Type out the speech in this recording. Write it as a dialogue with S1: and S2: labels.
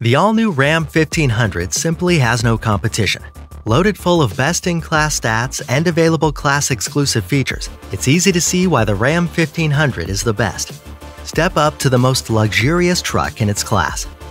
S1: The all-new Ram 1500 simply has no competition. Loaded full of best-in-class stats and available class-exclusive features, it's easy to see why the Ram 1500 is the best. Step up to the most luxurious truck in its class.